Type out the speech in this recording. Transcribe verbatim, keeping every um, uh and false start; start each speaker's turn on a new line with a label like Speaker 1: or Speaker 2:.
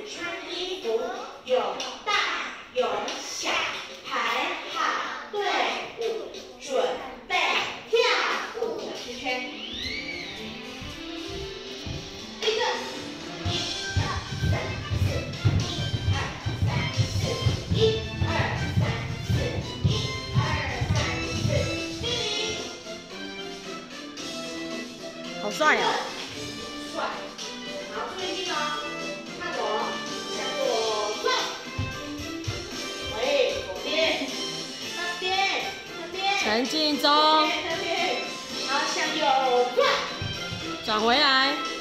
Speaker 1: 穿衣服，有大有小，排好队伍，准备跳舞圈圈。立正，一二三四，一二三四，一二三四，一二三四，敬礼。
Speaker 2: 好帅哦！
Speaker 1: 帅。好，注意听哦，看我，向左转。喂，左边，那边，那边。
Speaker 2: 前进中。
Speaker 1: 那边，那边。然后向右转。
Speaker 2: 转回来。